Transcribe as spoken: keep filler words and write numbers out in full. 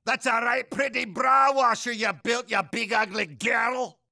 That's a right pretty bra washer you built, you big ugly girl.